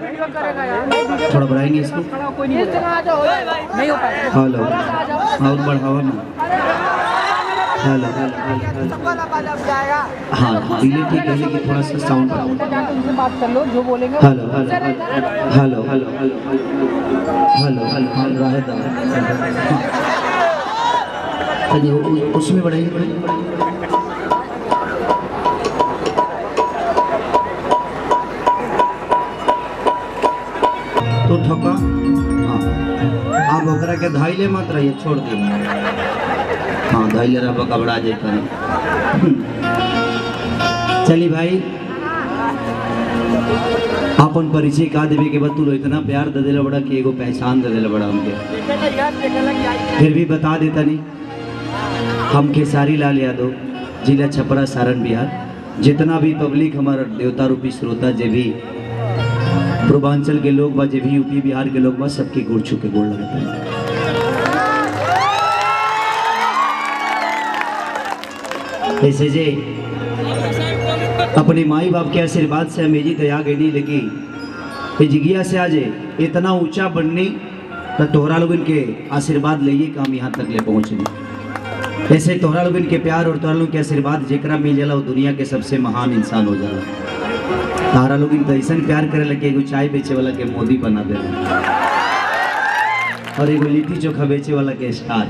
थोड़ा बढ़ाएंगे इसको। हेलो और बढ़ावा ना। हेलो हाँ डिले ठीक है लेकिन थोड़ा सा साउंड बढ़ाओ। बात कर लो जो बोलेंगे। Hello hello hello hello hello hello राहत उसमें बढ़ाएंगे तो ठोका। हाँ आप ओकरा के धाइले मत रहिए छोड़ दिए। हाँ धाइले रहा घबरा जाता है। चलिए भाई अपन परिचय का देवे के बाद तू इतना प्यार दे दिला बड़ा कि एगो पहचान दे दिला बड़ा हमके फिर भी बता देता नहीं। हम खेसारी लाल यादव जिला छपरा सारण बिहार जितना भी पब्लिक हमारा देवता रूपी श्रोता जे भी पूर्वांचल के लोग बा जे भी यूपी बिहार के लोग बा सबके गोड़ छू के गोड़ लगता है। ऐसे जे अपने माई बाप के आशीर्वाद से हमें तैयार गई नहीं लेकिन जिगिया से आज इतना ऊंचा बनने तो तोहरा लोग इनके आशीर्वाद लिए कि हम यहाँ तक ले पहुँचे। ऐसे तोहरा लोग इनके प्यार और तोहरा लोग के आशीर्वाद जेकरा मिल जाला वो दुनिया के सबसे महान इंसान हो जाला। तारा लोग इन ऐसा प्यार करे लगे एगो चाय बेचे वाला के मोदी बना दे और एगो लिट्टी चोखा बेचे वाला के स्टार।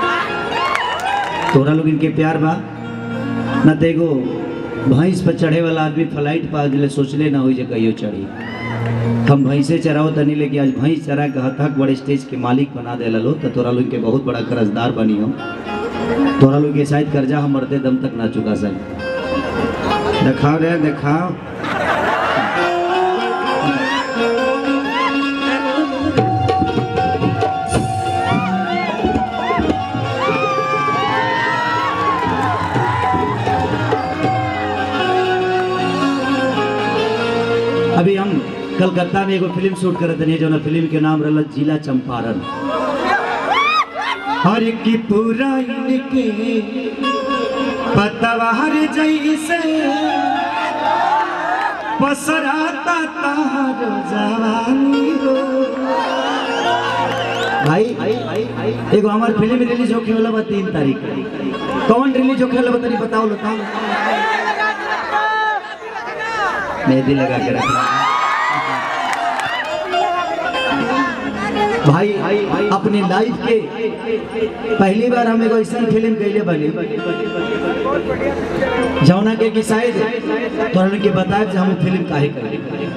तोरा लोग इनके प्यार बा न तो एगो भैंस पर चढ़े वाला आदमी फ्लाइट पर आज सोचले ना हो जे कहियो चढ़ी। हम भैंसे चराओ तनी लेकिन आज भैंस चरा के हथक बड़े स्टेज के मालिक बना दे लो तो तोरा लोग के बहुत बड़ा कर्जदार बनी हम। तोरा लोग के शायद कर्जा हम मरते दम तक ना चुका सके। दिखाओ रे दिखाओ। अभी हम कलकत्ता में एगो फिल्म शूट करते हैं जो ना फिल्म के नाम रहला जिला चंपारण। हर की पूरा इनके पतवार जैसे पसराता तारो जवानी हो। भाई एगो हमार फिल्म रिलीज होके वाला बा 3 तारीख। कौन रिलीज होके वाला बतानी बताओ बताओ। मेहंदी लगा के रखना भाई अपनी लाइफ के पहली बार हम एगो ऐसा फिल्म कैले बनी जौना के कि शायद तोहरा के बताए कि हम फिल्म काहे करे।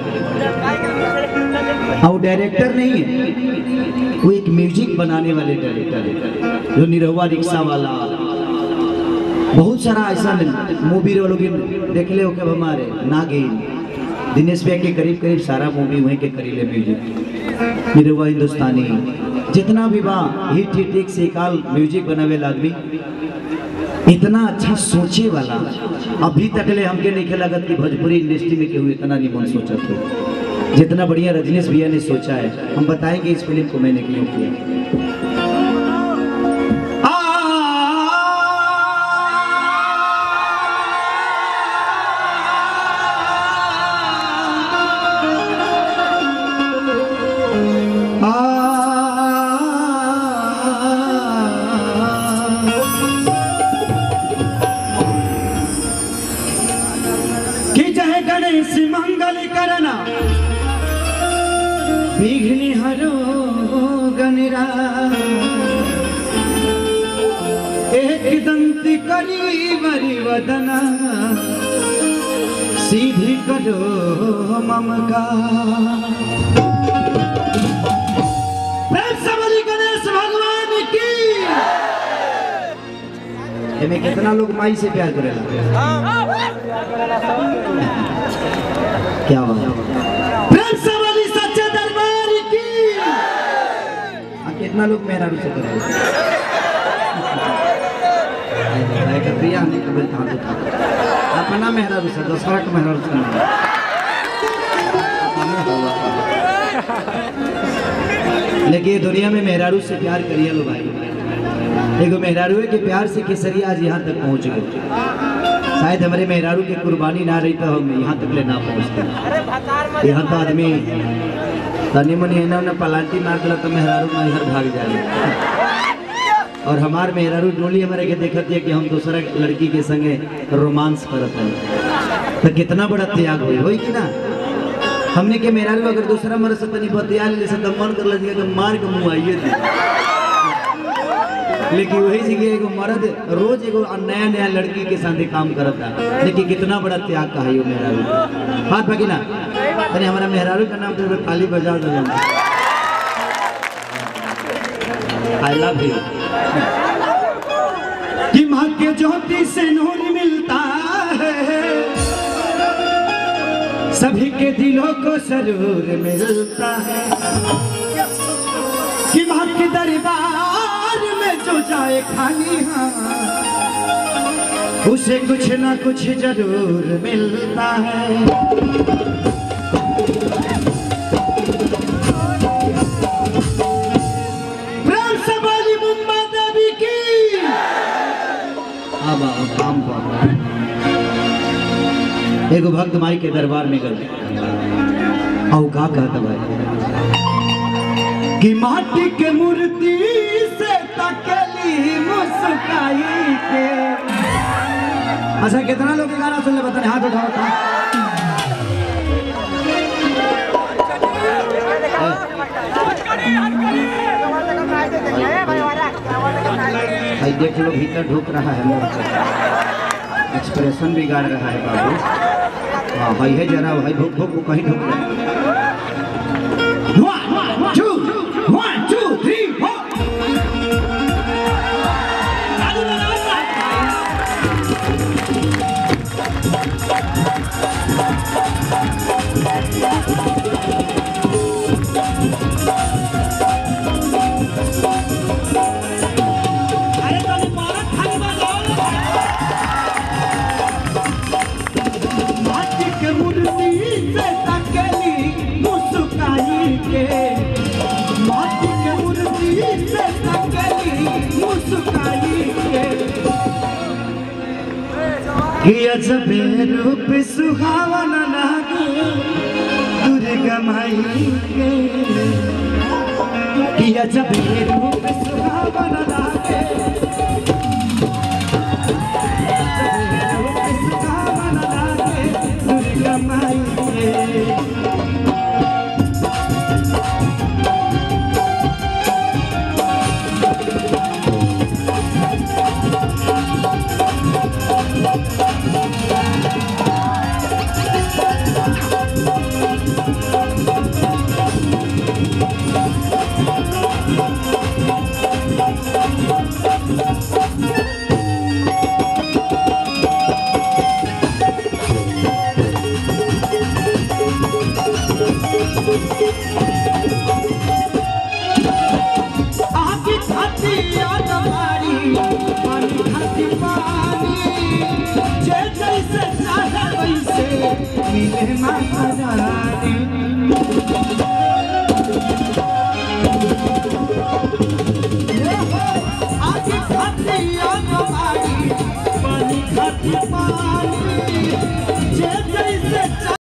और डायरेक्टर नहीं है वो एक म्यूजिक बनाने वाले डायरेक्टर है जो निरहुआ रिक्शा वाला बहुत सारा ऐसा मूवी लोग देख ले हो हमारे नागिन दिनेश भैया के करीब करीब सारा मूवी वहीं के करीले म्यूजिक निरहुआ हिंदुस्तानी जितना भी बा हिट हिट एक से काल म्यूजिक बनावे आदमी इतना अच्छा सोचे वाला अभी तक ले हमके नहीं लगत कि भोजपुरी इंडस्ट्री में केहू इतना नहीं मन सोचा थे जितना बढ़िया रजनीश भैया ने सोचा है। हम बताएंगे इस फिल्म को मैंने क्यों किया। गणेश मंगल करना विघ्न हरो गणरा एक दंत करी वरी वदना सीधी करो ममका। गणेश भगवान की इनमें कितना लोग माई से प्यार करेला क्या बात सच्चे दरबार की कितना लोग मेरा भी से करेला अपना मेहरा भी से दूसरा का मेहरा लेकिन दुनिया में मेहरारू से प्यार करिए लो भाई। एगो मेहरारू के प्यार से केसरिया आज यहाँ तक पहुँच गए। शायद हमारे मेहरारू की कुर्बानी ना रही तो हम यहाँ तक ले ना पहुँचते। यहाँ तो आदमी तनी मनी इन्होंने पलांटी मार दिला तो मेहरारू ना इधर भाग जाए। और हमार मेहरारू डोली हमारे के देखत है कि हम दूसरा लड़की के संगे रोमांस करत हैं, तो कितना बड़ा त्याग होई कि ना। हमने के मेहरारू अगर दूसरा मर्द से तनी बतिया ले से तो मन कर लगे कि मार के मुँह आइए थी। लेकिन वही जगह एगो मर्द रोज एगो नया नया लड़की के साथ काम करता है, लेकिन कितना बड़ा त्याग का है मेहरारू। बात बाकी ना अरे हमारा मेहरारू का नाम तो ताली बजा दो। I love you. कि माँ के ज्योति से नूर मिलता है, सभी के दिलों को सरूर मिलता है। कि माँ के दरबार में जो जाए खाली उसे कुछ ना कुछ जरूर मिलता है। प्रेम से बोली मुम्बा देवी की। अब काम एगो भक्त माई के दरबार में गए और का कहता भाई कि माटी के मूर्ति से तकली मुस्काई के। अच्छा कितना लोग गाना सुन ले बताने हाथ उठाओ था। भाई देख लो भीतर ढुक रहा है, एक्सप्रेशन बिगाड़ रहा है बाबू। हाँ भाई है जरा भाई भुक भुक कहीं ढुक रहा है। 1 2 3 4 अजबे रूप सुहावना लागे दुर्गा माई के। अजबे रूप सुहावना लागे सुहावना लागे दुर्गा माई के। मिले माता रानी आगे खाती पानी पानी खाती पानी